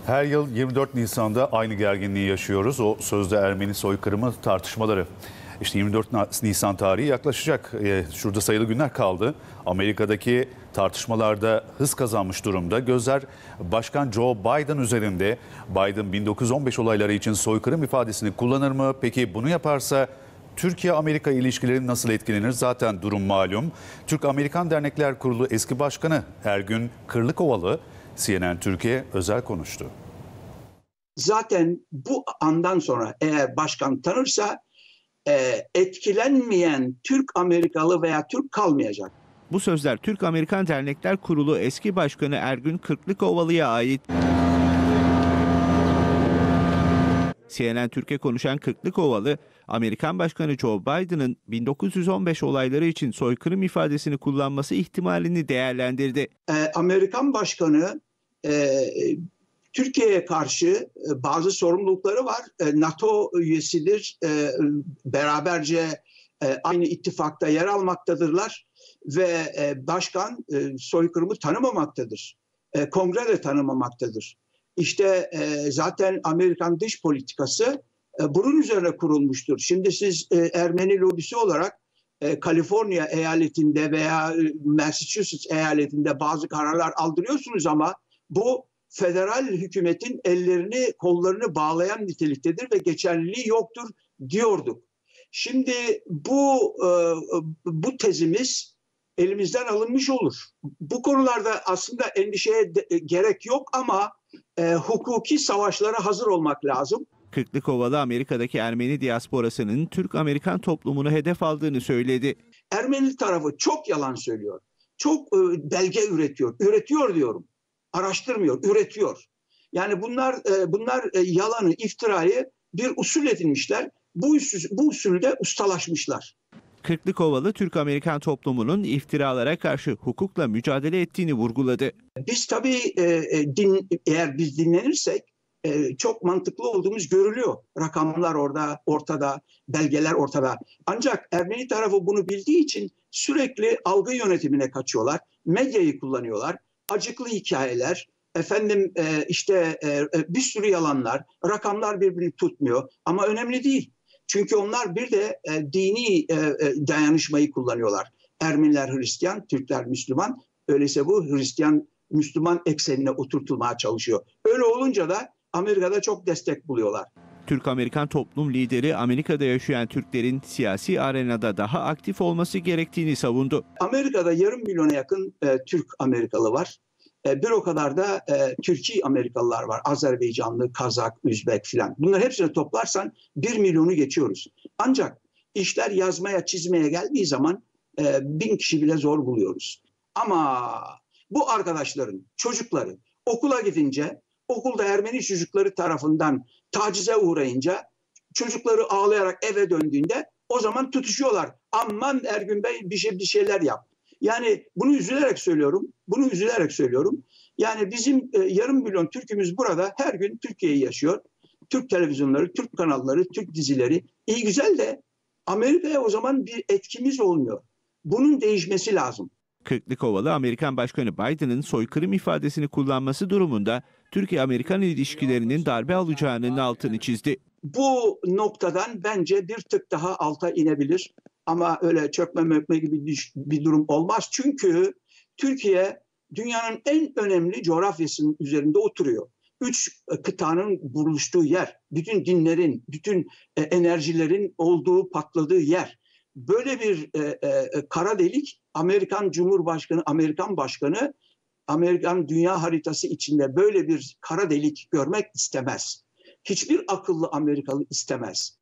Her yıl 24 Nisan'da aynı gerginliği yaşıyoruz. O sözde Ermeni soykırımı tartışmaları. İşte 24 Nisan tarihi yaklaşacak. Şurada sayılı günler kaldı. Amerika'daki tartışmalarda hız kazanmış durumda. Gözler Başkan Joe Biden üzerinde. Biden 1915 olayları için soykırım ifadesini kullanır mı? Peki bunu yaparsa Türkiye-Amerika ilişkileri nasıl etkilenir? Zaten durum malum. Türk-Amerikan Dernekler Kurulu eski başkanı Ergün Kırlıkovalı CNN Türkiye özel konuştu. Zaten bu andan sonra eğer başkan tanırsa etkilenmeyen Türk-Amerikalı veya Türk kalmayacak. Bu sözler Türk-Amerikan Dernekler Kurulu eski başkanı Ergün Kırlıkovalı'ya ait. CNN Türkiye konuşan Kırlıkovalı, Amerikan Başkanı Joe Biden'ın 1915 olayları için soykırım ifadesini kullanması ihtimalini değerlendirdi. Amerikan Başkanı Türkiye'ye karşı bazı sorumlulukları var. NATO üyesidir, beraberce aynı ittifakta yer almaktadırlar ve başkan soykırımı tanımamaktadır. Kongre de tanımamaktadır. İşte zaten Amerikan dış politikası bunun üzerine kurulmuştur. Şimdi siz Ermeni lobisi olarak Kaliforniya eyaletinde veya Massachusetts eyaletinde bazı kararlar aldırıyorsunuz ama bu federal hükümetin ellerini kollarını bağlayan niteliktedir ve geçerliliği yoktur diyorduk. Şimdi bu tezimiz elimizden alınmış olur. Bu konularda aslında endişeye gerek yok ama hukuki savaşlara hazır olmak lazım. Kırlıkovalı Amerika'daki Ermeni diasporasının Türk-Amerikan toplumunu hedef aldığını söyledi. Ermeni tarafı çok yalan söylüyor. Çok belge üretiyor. Üretiyor diyorum. Araştırmıyor, üretiyor. Yani bunlar yalanı, iftirayı bir usul edinmişler. Bu usulde ustalaşmışlar. Kırlıkovalı Türk-Amerikan toplumunun iftiralara karşı hukukla mücadele ettiğini vurguladı. Biz tabii eğer biz dinlenirsek çok mantıklı olduğumuz görülüyor. Rakamlar ortada, belgeler ortada. Ancak Ermeni tarafı bunu bildiği için sürekli algı yönetimine kaçıyorlar. Medyayı kullanıyorlar. Acıklı hikayeler, bir sürü yalanlar, rakamlar birbirini tutmuyor. Ama önemli değil. Çünkü onlar bir de dini dayanışmayı kullanıyorlar. Ermeniler Hristiyan, Türkler Müslüman. Öyleyse bu Hristiyan-Müslüman eksenine oturtulmaya çalışıyor. Öyle olunca da Amerika'da çok destek buluyorlar. Türk-Amerikan toplum lideri Amerika'da yaşayan Türklerin siyasi arenada daha aktif olması gerektiğini savundu. Amerika'da yarım milyona yakın Türk Amerikalı var. Bir o kadar da Türkiye Amerikalılar var. Azerbaycanlı, Kazak, Üzbek filan. Bunları hepsini toplarsan 1 milyonu geçiyoruz. Ancak işler yazmaya, çizmeye geldiği zaman 1000 kişi bile zor buluyoruz. Ama bu arkadaşların çocukları okula gidince, okulda Ermeni çocukları tarafından tacize uğrayınca, çocukları ağlayarak eve döndüğünde o zaman tutuşuyorlar. Aman Ergün Bey bir şeyler yap. Yani bunu üzülerek söylüyorum. Yani bizim yarım milyon Türk'ümüz burada her gün Türkiye'yi yaşıyor. Türk televizyonları, Türk kanalları, Türk dizileri iyi güzel de Amerika'ya o zaman bir etkimiz olmuyor. Bunun değişmesi lazım. Kırlıkovalı Amerikan Başkanı Biden'ın soykırım ifadesini kullanması durumunda Türkiye-Amerikan ilişkilerinin darbe alacağının altını çizdi. Bu noktadan bence bir tık daha alta inebilir. Ama öyle çökme gibi bir durum olmaz. Çünkü Türkiye dünyanın en önemli coğrafyasının üzerinde oturuyor. 3 kıtanın buluştuğu yer, bütün dinlerin, bütün enerjilerin olduğu, patladığı yer. Böyle bir kara delik Amerikan Cumhurbaşkanı, Amerikan Başkanı, Amerikan dünya haritası içinde böyle bir kara delik görmek istemez. Hiçbir akıllı Amerikalı istemez.